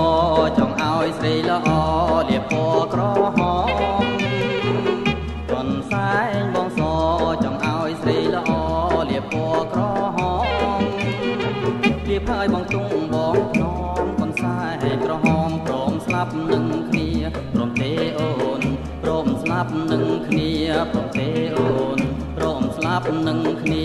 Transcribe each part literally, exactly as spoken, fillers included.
ចង់ឲ្យស្រីល្អលាពណ៌ក្រហមកូនសែងបងសចង់ឲ្យស្រីល្អលាពណ៌ក្រហមព្រៀបហើយបងទុំបងភ្នំកូនសែងក្រហមព្រមស្លាប់នឹងគ្នាព្រមទេអូនព្រមស្លាប់នឹងគ្នាព្រមទេអូនព្រមស្លាប់នឹងគ្នា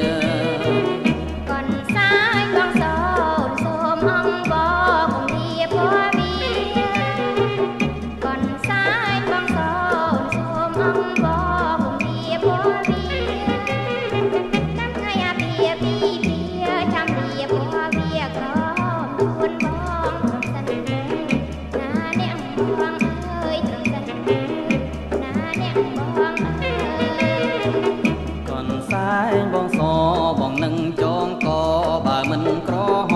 បងសបងនឹងចងកបើមិនក្រហ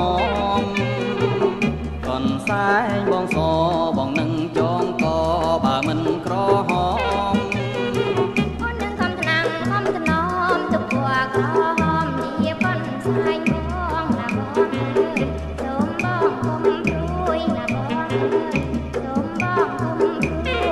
មកូនសែងបងសបងនឹងចងកបើមិនក្រហមអូននឹងខំថ្នាំងខំថ្នមទុកព្រោះក្រហមនេះកូនសែងបងណាបងអើយសូមបងគុំព្រួយណាបងអើយសូមបងគុំព្រួ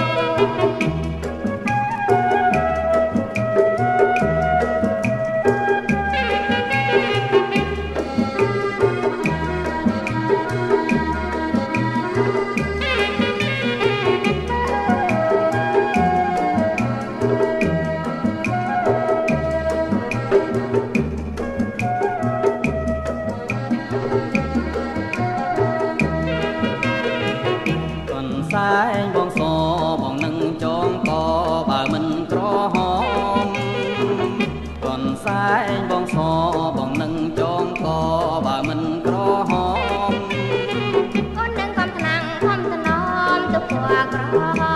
สายบองโซบองนังจองกอบ่ามันกรอหอมก่อนสายบองโซบองนังจองกอบ่ามันกรอหอมคนนังคำทนังคำถนอมตุกตัวกรอ